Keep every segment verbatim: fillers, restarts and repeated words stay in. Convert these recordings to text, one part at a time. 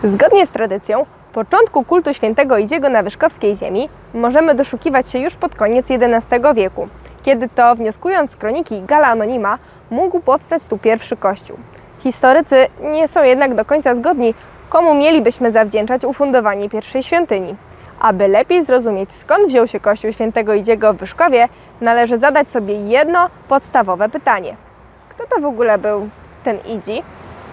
Zgodnie z tradycją, początku kultu świętego Idziego na wyszkowskiej ziemi możemy doszukiwać się już pod koniec jedenastego wieku, kiedy to, wnioskując z kroniki Galla Anonima, mógł powstać tu pierwszy kościół. Historycy nie są jednak do końca zgodni, komu mielibyśmy zawdzięczać ufundowanie pierwszej świątyni. Aby lepiej zrozumieć, skąd wziął się kościół świętego Idziego w Wyszkowie, należy zadać sobie jedno podstawowe pytanie. Kto to w ogóle był ten Idzi?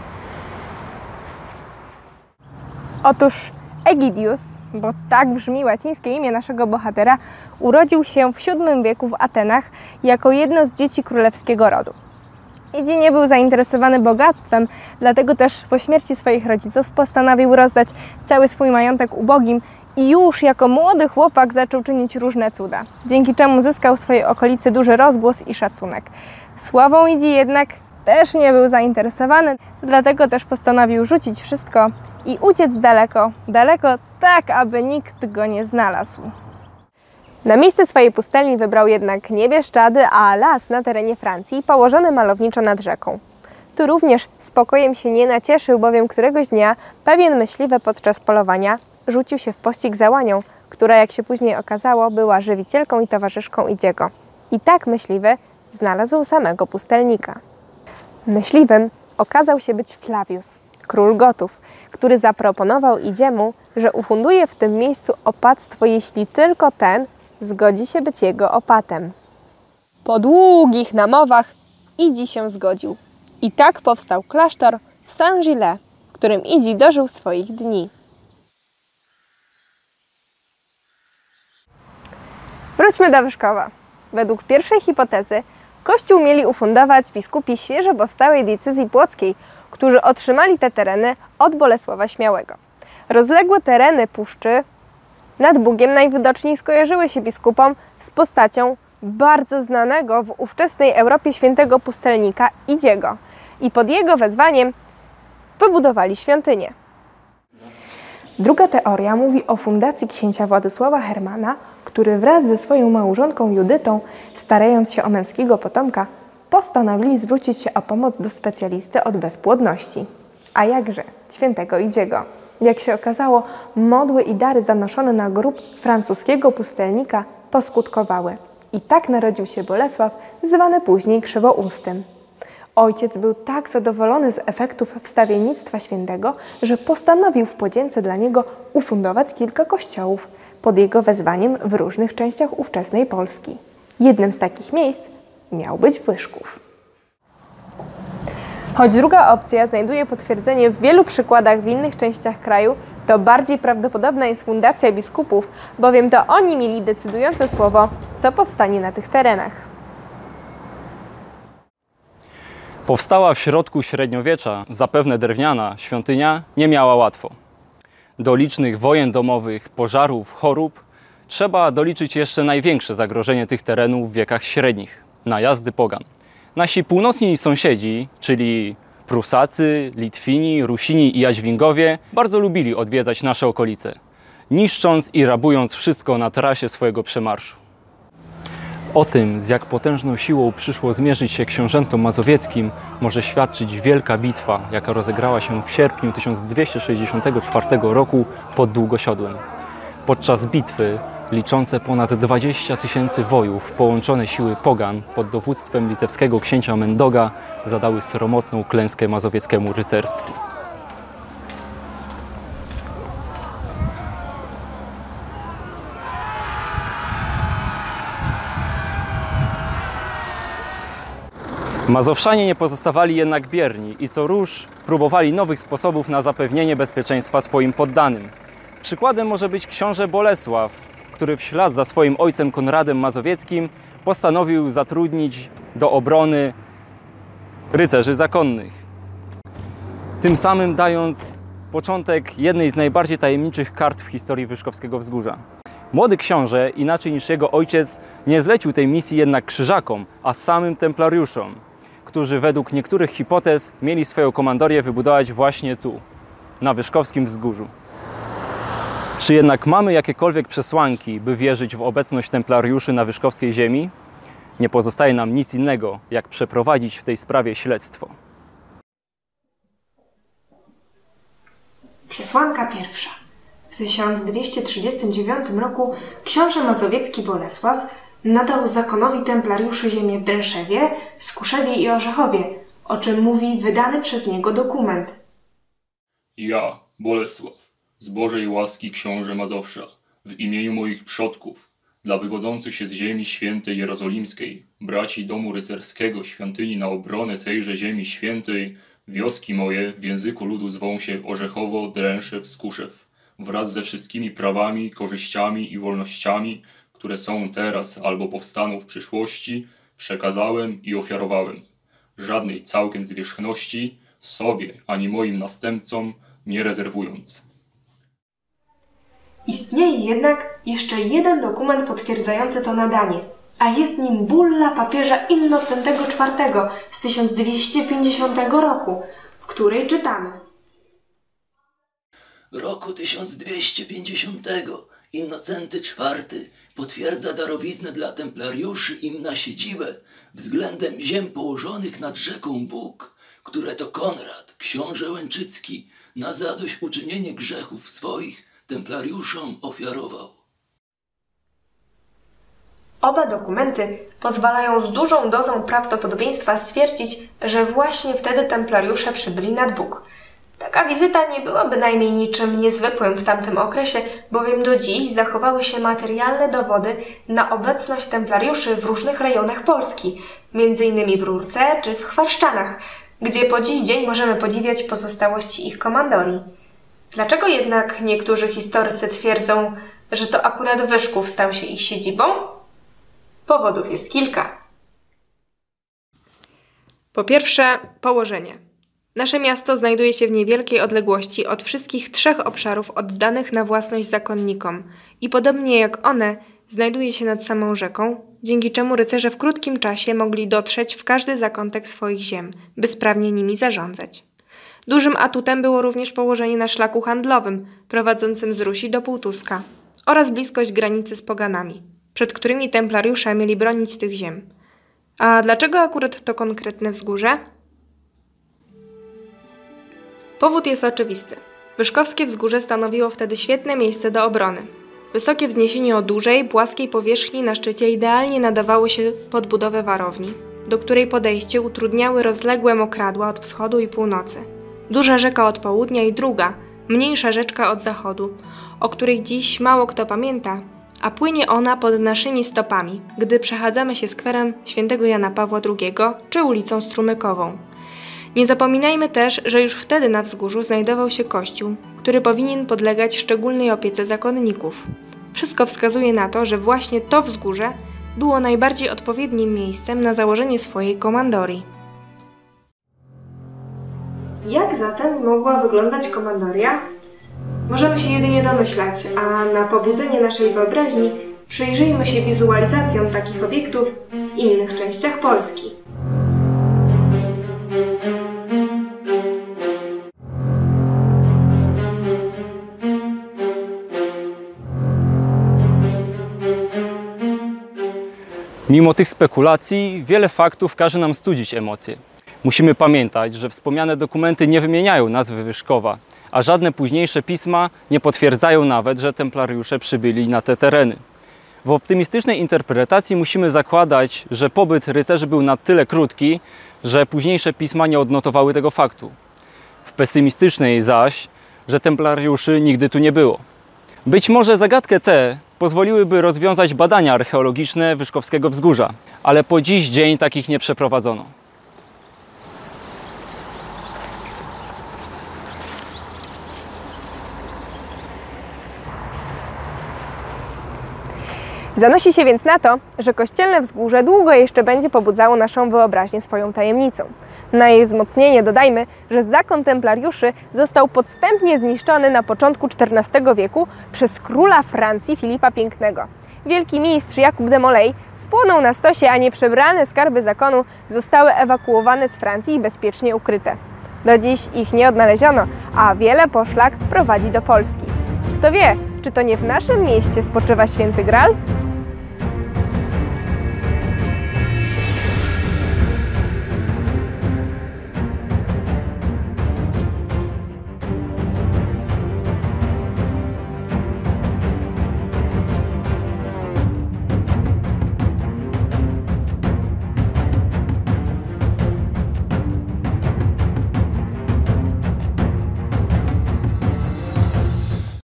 Otóż Egidius, bo tak brzmi łacińskie imię naszego bohatera, urodził się w siódmym wieku w Atenach jako jedno z dzieci królewskiego rodu. Idzi nie był zainteresowany bogactwem, dlatego też po śmierci swoich rodziców postanowił rozdać cały swój majątek ubogim i już jako młody chłopak zaczął czynić różne cuda, dzięki czemu zyskał w swojej okolicy duży rozgłos i szacunek. Sławą Idzi jednak też nie był zainteresowany, dlatego też postanowił rzucić wszystko i uciec daleko, daleko, tak aby nikt go nie znalazł. Na miejsce swojej pustelni wybrał jednak nie Bieszczady, a las na terenie Francji, położony malowniczo nad rzeką. Tu również spokojem się nie nacieszył, bowiem któregoś dnia pewien myśliwy podczas polowania rzucił się w pościg za łanią, która, jak się później okazało, była żywicielką i towarzyszką Idziego. I tak myśliwy znalazł samego pustelnika. Myśliwym okazał się być Flavius, król Gotów, który zaproponował Idziemu, że ufunduje w tym miejscu opactwo, jeśli tylko ten zgodzi się być jego opatem. Po długich namowach Idzi się zgodził. I tak powstał klasztor w Saint-Gilles, w którym Idzi dożył swoich dni. Wróćmy do Wyszkowa. Według pierwszej hipotezy kościół mieli ufundować biskupi świeżo powstałej diecezji płockiej, którzy otrzymali te tereny od Bolesława Śmiałego. Rozległe tereny puszczy nad Bugiem najwidoczniej skojarzyły się biskupom z postacią bardzo znanego w ówczesnej Europie świętego pustelnika Idziego i pod jego wezwaniem wybudowali świątynię. Druga teoria mówi o fundacji księcia Władysława Hermana, który wraz ze swoją małżonką Judytą, starając się o męskiego potomka, postanowili zwrócić się o pomoc do specjalisty od bezpłodności. A jakże świętego Idziego. Jak się okazało, modły i dary zanoszone na grób francuskiego pustelnika poskutkowały. I tak narodził się Bolesław, zwany później Krzywoustym. Ojciec był tak zadowolony z efektów wstawiennictwa świętego, że postanowił w podzięce dla niego ufundować kilka kościołów pod jego wezwaniem w różnych częściach ówczesnej Polski. Jednym z takich miejsc miał być Wyszków. Choć druga opcja znajduje potwierdzenie w wielu przykładach w innych częściach kraju, to bardziej prawdopodobna jest fundacja biskupów, bowiem to oni mieli decydujące słowo, co powstanie na tych terenach. Powstała w środku średniowiecza, zapewne drewniana, świątynia nie miała łatwo. Do licznych wojen domowych, pożarów, chorób trzeba doliczyć jeszcze największe zagrożenie tych terenów w wiekach średnich – najazdy pogan. Nasi północni sąsiedzi, czyli Prusacy, Litwini, Rusini i Jaźwingowie, bardzo lubili odwiedzać nasze okolice, niszcząc i rabując wszystko na trasie swojego przemarszu. O tym, z jak potężną siłą przyszło zmierzyć się książętom mazowieckim, może świadczyć wielka bitwa, jaka rozegrała się w sierpniu tysiąc dwieście sześćdziesiątego czwartego roku pod Długosiodłem. Podczas bitwy liczące ponad dwadzieścia tysięcy wojów, połączone siły pogan pod dowództwem litewskiego księcia Mendoga zadały sromotną klęskę mazowieckiemu rycerstwu. Mazowszanie nie pozostawali jednak bierni i co rusz próbowali nowych sposobów na zapewnienie bezpieczeństwa swoim poddanym. Przykładem może być książę Bolesław, który w ślad za swoim ojcem Konradem Mazowieckim postanowił zatrudnić do obrony rycerzy zakonnych. Tym samym dając początek jednej z najbardziej tajemniczych kart w historii Wyszkowskiego Wzgórza. Młody książę, inaczej niż jego ojciec, nie zlecił tej misji jednak krzyżakom, a samym templariuszom, którzy według niektórych hipotez mieli swoją komandorię wybudować właśnie tu, na Wyszkowskim Wzgórzu. Czy jednak mamy jakiekolwiek przesłanki, by wierzyć w obecność templariuszy na wyszkowskiej ziemi? Nie pozostaje nam nic innego, jak przeprowadzić w tej sprawie śledztwo. Przesłanka pierwsza. W tysiąc dwieście trzydziestym dziewiątym roku książę mazowiecki Bolesław nadał zakonowi templariuszy ziemię w Dręszewie, Skuszewie i Orzechowie, o czym mówi wydany przez niego dokument. Ja, Bolesław, z Bożej łaski książę Mazowsza, w imieniu moich przodków, dla wywodzących się z ziemi świętej jerozolimskiej, braci domu rycerskiego, świątyni na obronę tejże ziemi świętej, wioski moje w języku ludu zwą się Orzechowo, Dręszew, Skuszew, wraz ze wszystkimi prawami, korzyściami i wolnościami, które są teraz albo powstaną w przyszłości, przekazałem i ofiarowałem. Żadnej całkiem zwierzchności sobie ani moim następcom nie rezerwując. Istnieje jednak jeszcze jeden dokument potwierdzający to nadanie, a jest nim bulla papieża Innocentego czwartego z tysiąc dwieście pięćdziesiątego roku, w której czytamy: Roku tysiąc dwieście pięćdziesiątego Innocenty czwarty potwierdza darowiznę dla templariuszy im na siedzibę względem ziem położonych nad rzeką Bóg, które to Konrad, książę Łęczycki, na zadośćuczynienie grzechów swoich templariuszom ofiarował. Oba dokumenty pozwalają z dużą dozą prawdopodobieństwa stwierdzić, że właśnie wtedy templariusze przybyli nad Bóg. Taka wizyta nie była bynajmniej niczym niezwykłym w tamtym okresie, bowiem do dziś zachowały się materialne dowody na obecność templariuszy w różnych rejonach Polski, między innymi w Rurce czy w Chwarszczanach, gdzie po dziś dzień możemy podziwiać pozostałości ich komandorii. Dlaczego jednak niektórzy historycy twierdzą, że to akurat Wyszków stał się ich siedzibą? Powodów jest kilka. Po pierwsze, położenie. Nasze miasto znajduje się w niewielkiej odległości od wszystkich trzech obszarów oddanych na własność zakonnikom i podobnie jak one znajduje się nad samą rzeką, dzięki czemu rycerze w krótkim czasie mogli dotrzeć w każdy zakątek swoich ziem, by sprawnie nimi zarządzać. Dużym atutem było również położenie na szlaku handlowym prowadzącym z Rusi do Półtuska oraz bliskość granicy z poganami, przed którymi templariusze mieli bronić tych ziem. A dlaczego akurat to konkretne wzgórze? Powód jest oczywisty. Wyszkowskie wzgórze stanowiło wtedy świetne miejsce do obrony. Wysokie wzniesienie o dużej, płaskiej powierzchni na szczycie idealnie nadawało się pod budowę warowni, do której podejście utrudniały rozległe mokradła od wschodu i północy. Duża rzeka od południa i druga, mniejsza rzeczka od zachodu, o której dziś mało kto pamięta, a płynie ona pod naszymi stopami, gdy przechadzamy się skwerem świętego Jana Pawła drugiego czy ulicą Strumykową. Nie zapominajmy też, że już wtedy na wzgórzu znajdował się kościół, który powinien podlegać szczególnej opiece zakonników. Wszystko wskazuje na to, że właśnie to wzgórze było najbardziej odpowiednim miejscem na założenie swojej komandorii. Jak zatem mogła wyglądać komandoria? Możemy się jedynie domyślać, a na pobudzenie naszej wyobraźni przyjrzyjmy się wizualizacjom takich obiektów w innych częściach Polski. Mimo tych spekulacji, wiele faktów każe nam studzić emocje. Musimy pamiętać, że wspomniane dokumenty nie wymieniają nazwy Wyszkowa, a żadne późniejsze pisma nie potwierdzają nawet, że templariusze przybyli na te tereny. W optymistycznej interpretacji musimy zakładać, że pobyt rycerzy był na tyle krótki, że późniejsze pisma nie odnotowały tego faktu. W pesymistycznej zaś, że templariuszy nigdy tu nie było. Być może zagadkę tę pozwoliłyby rozwiązać badania archeologiczne Wyszkowskiego Wzgórza, ale po dziś dzień takich nie przeprowadzono. Zanosi się więc na to, że kościelne wzgórze długo jeszcze będzie pobudzało naszą wyobraźnię swoją tajemnicą. Na jej wzmocnienie dodajmy, że zakon templariuszy został podstępnie zniszczony na początku czternastego wieku przez króla Francji Filipa Pięknego. Wielki mistrz Jakub de Molay spłonął na stosie, a nieprzebrane skarby zakonu zostały ewakuowane z Francji i bezpiecznie ukryte. Do dziś ich nie odnaleziono, a wiele poszlak prowadzi do Polski. Kto wie, czy to nie w naszym mieście spoczywa święty Gral?